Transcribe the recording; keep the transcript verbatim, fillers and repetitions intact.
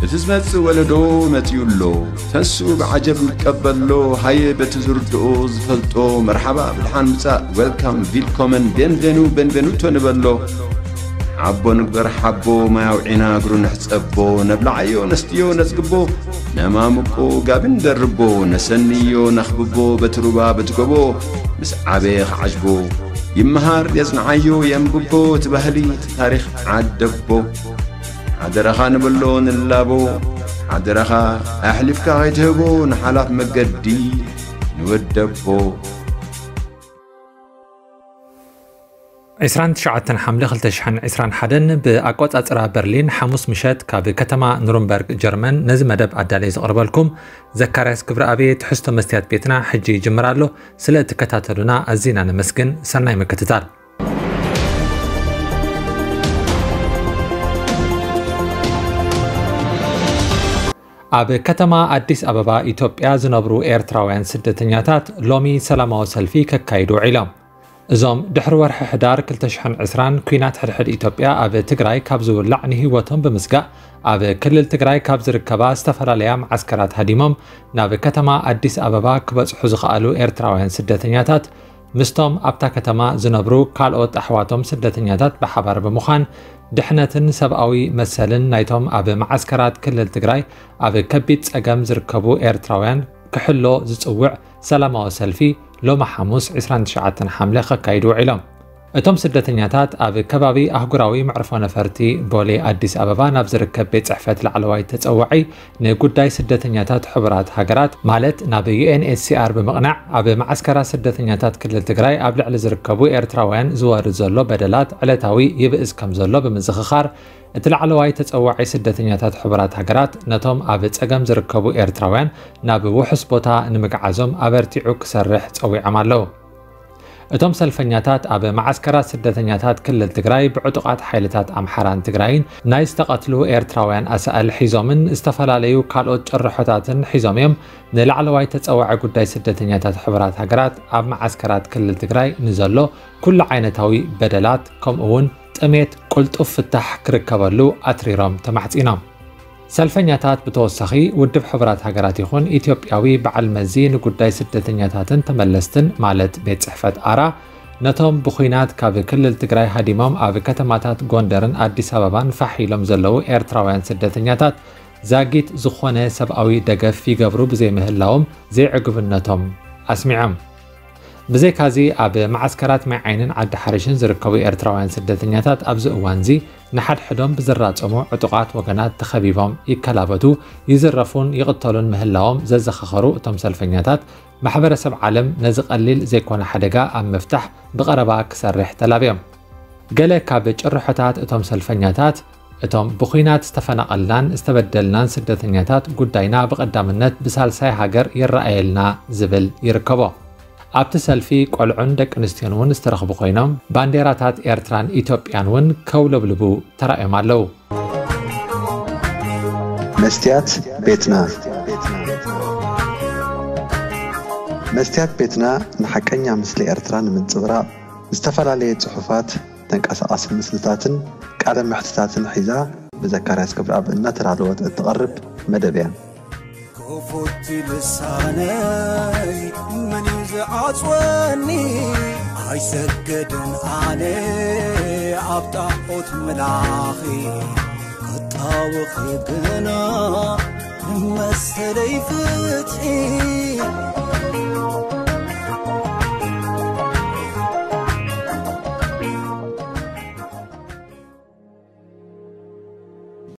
بتزمت ولدو متيولو تنسو بعجب متقبلو هاي بتزردو زفلتو مرحبا بالحان مساء ويلكم فيلكومن بينفينو بينفينوتو نبلو عبو نقدر حبو ما يوعينا قرو نحسبو نبلعيو نستيو نسقبو نمامكو قابن دربو نسنيو نخببو بتروبا بتقبو مس عبيخ عجبو يمهار يزنعيو ينببو تبهلي تاريخ عدبو عدرخا نبلو نلابو عدرخا أحلفكا غيتهبو نحلاف مقدي نودبو عشرين تشعة حملة خلتشحن عشرين حدن بأقوات أسرى برلين حموس مشات كاب كتما نورنبرغ جرمن نزم مدب عداليز قربلكم زكاريس كبر أبي تحستو مستيات بيتنا حجي جمرالو سلة تكتاتلنا الزينان مسكن سناي مكتتال أب كتما أديس أبابا إثيوبيا زنبرو إرتراوያን ስደተኛታት ሎሚ ሰላማዊ ሰልፊ ከካይዱ ዒሎም እዞም ድሕሪ ወርሒ ሕዳር ክልተ ሽሕን ዕስራን ኩናት ሕድሕድ ኢትዮጵያ ኣብ ትግራይ ካብ ዝውላዕ ንህይወቶም ብምስጋእ ኣብ ክልል ትግራይ ካብ ዝርከባ ዝተፈላለያ ማዓስከራት ሃዲሞም ናብ ከተማ ኣዲስ ኣበባ ክበጽሑ ዝኽኣሉ ኤርትራውያን ስደተኛታት ምስቶም ኣብታ ከተማ ዝነብሩ ካልኦት ኣሕዋቶም ስደተኛታት ብሓባር ብምዃን ድሕነትን ሰብኣዊ መሰልን ናይቶም ኣብ ማዓስከራት ክልል ትግራይ ኣብ ከቢድ ጸገም ዝርከቡ ኤርትራውያን ክሕሎ ዝጽውዕ ሰላማዊ ሰልፊ ሎማ ሓሙስ عشرين تشعة حملة ከካይዱ ዒሎም እቶም ስደተኛታት ኣብ ከባቢ ኣህጉራዊ መዕርፎ ነፈርቲ ቦሌ ኣዲስ ኣበባ ናብ ዝርከብ ቤት ጽሕፈት ላዕለዋይ ተጸዋዒ ንጉዳይ ስደተኛታት ሕቡራት ሃገራት ማለት ናብ ዩ ኤን ኤች ሲ ኣር ብምቕናዕ ኣብ ማዓስከራት ስደተኛታት ክልል ትግራይ ኣብ ልዕሊ ዝርከቡ ኤርትራውያን ዝወርድ ዘሎ በደላት ዕለታዊ ይብእስ ከም ዘሎ ብምዝኽኻር እቲ ላዕለዋይ ተጸዋዒ ስደተኛታት ሕቡራት ሃገራት ነቶም ኣብ ጸገም ዝርከቡ ኤርትራውያን ናብ ውሑስ ቦታ ንምግዓዞም ኣበርቲዑ ክሰርሕ ጸዊዖም ኣለዉ እቶም ሰልፈኛታት ኣብ ማዓስከራት ስደተኛታት ክልል ትግራይ ብዕጡቃት ሓይልታት ኣምሓራን ትግራይን ናይ ዝተቐትሉ ኤርትራውያን ኣሳእል ሒዞምን ዝተፈላለዩ ካልኦት ጭርሖታትን ሒዞም እዮም ንላዕለዋይ ተጸዋዒ ጉዳይ ስደተኛታት ሕቡራት ሃገራት ኣብ ማዓስከራት ክልል ትግራይ ንዘሎ ኩሉ ዓይነታዊ በደላት ከምኡውን ጥሜት ቁልጡፍ ፍታሕ ክርከበሉ ኣትሪሮም ተማሕጺኖም ሰልፈኛታት ብተወሳኺ ውድብ ሕቡራት ሃገራት ይኹን ኢትዮጵያዊ በዓል መዚ ንጉዳይ ስደተኛታትን ተመለስትን ማለት ቤት ጽሕፈት ኣራ ነቶም ብኹናት ካብ ክልል ትግራይ ሃዲሞም ኣብ ከተማታት ጎንደርን ኣዲስ ኣበባን ፋሒሎም ዘለዉ ኤርትራውያን ስደተኛታት ዛጊት ዝኾነ ሰብኣዊ ደገፍ ይገብሩ ብዘይምህላዎም ዘይዕግብነቶም ኣስሚዖም ብዘይካዚ ኣብ ማዓስከራት ማይ ዓይንን ዓዲ ሓሪሽን ዝርከቡ ኤርትራውያን ስደተኛታት ኣብዚ እዋን እዚ ንሓድሕዶም ብዝራጸሙ ዕጡቃት ወገናት ተኸቢቦም ይከላበቱ ይዝረፉን ይቕተሉን ምህላዎም ዘዘኻኸሩ እቶም ሰልፈኛታት ማሕበረሰብ ዓለም ነዚ ቀሊል ዘይኮነ ሓደጋ ኣብ ምፍታሕ ብቐረባ ክሰርሕ ተላብዮም ገለ ካብ ጭርሖታት እቶም ሰልፈኛታት እቶም ብኹናት ዝተፈናቐልናን ዝተበደልናን ስደተኛታት ጉዳይና ብቐዳምነት ብሳልሳይ ሃገር ይረኣየልና ዝብል ይርከቦ ኣብቲ ሰልፊ ቆልዑን ደቂ ኣንስትዮን እውን ዝተረኽቡ ኮይኖም ባንዴራታት ኤርትራን ኢትዮጵያን እውን ከውለብልቡ ተራእዮም ኣለዉ መስትያት ቤትና መስትያት ቤትና ንሓቀኛ ምስሊ ኤርትራ ንምንጽብራቕ ዝተፈላለየ ጽሑፋት ተንቀሳቓሲ ምስልታትን ቃለ ምሕትታትን ሒዛ ብዘካርያስ ክብረኣብ እናተዳለወት እትቐርብ መደብ እያ كفوت لساني من يزعصوني عيسجدن علي عبطاقوت ملاخي قطاوخي قنا مسلي فتحي